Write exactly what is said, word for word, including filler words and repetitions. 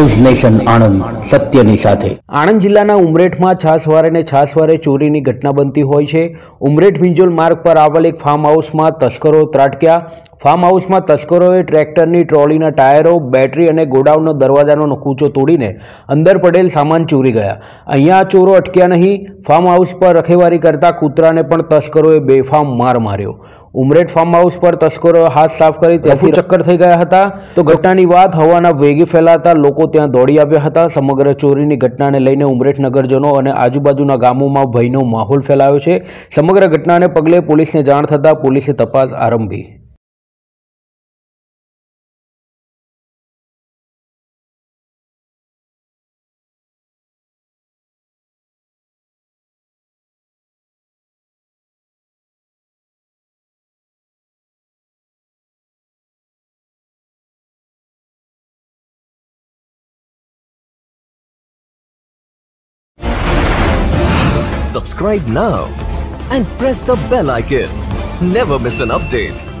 News nation Anand, સત્યની સાથે। આણંદ જિલ્લાના ઉમરેઠમાં છાસવારે અને છાસવારે ચોરીની ઘટના બનતી હોય છે। ઉમરેઠ વિંજોલ માર્ગ પર આવેલ એક ફાર્મ હાઉસમાં તસ્કરો ત્રાટક્યા। ફાર્મ હાઉસમાં તસ્કરોએ ટ્રેક્ટરની ટ્રોલીના ટાયરો, બેટરી અને ગોડાઉનનો દરવાજાનો કૂચો તોડીને અંદર પડેલ સામાન ચોરી ગયા। અહીંયા ચોરો અટક્યા નહીં, ફાર્મ હાઉસ પર રખેવારી કરતા કૂતરાને પણ તસ્કરોએ બેફામ માર માર્યો। ઉમરેઠ ફાર્મ હાઉસ પર તસ્કરોએ હાથ સાફ કરી ત્યાંથી ચક્કર થઈ ગયા હતા। તો ઘટનાની વાત હવાના વેગે ફેલાતા લોકો ત્યાં દોડી આવ્યા હતા। સમગ્ર ચોરીની ઘટનાને લઈને ઉમરેઠ નગરજનો અને આજુબાજુના ગામોમાં ભયનો માહોલ ફેલાયો છે। સમગ્ર ઘટનાને પગલે પોલીસને જાણ થતાં પોલીસે તપાસ આરંભી। Subscribe now and press the bell icon. Never miss an update.